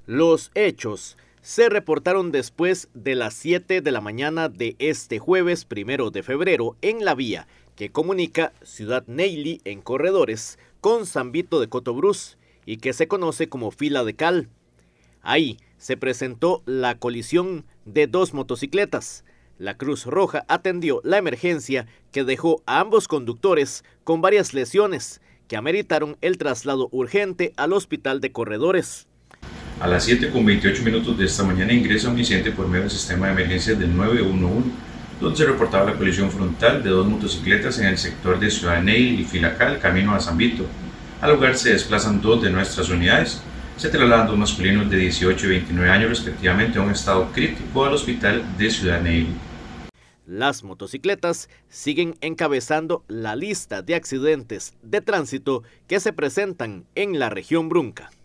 Los hechos se reportaron después de las 7 de la mañana de este jueves 1 de febrero en la vía que comunica Ciudad Neyli en Corredores con San Vito de Cotobruz y que se conoce como Fila de Cal. Ahí se presentó la colisión de dos motocicletas. La Cruz Roja atendió la emergencia que dejó a ambos conductores con varias lesiones que ameritaron el traslado urgente al hospital de Corredores. A las 7:28 de esta mañana ingresa un incidente por medio del sistema de emergencias del 911, donde se reportaba la colisión frontal de dos motocicletas en el sector de Ciudad Neyli y Filacal, camino a San Vito. Al lugar se desplazan dos de nuestras unidades. Se trasladan dos masculinos de 18 y 29 años respectivamente a un estado crítico al hospital de Ciudad Neyli. Las motocicletas siguen encabezando la lista de accidentes de tránsito que se presentan en la región Brunca.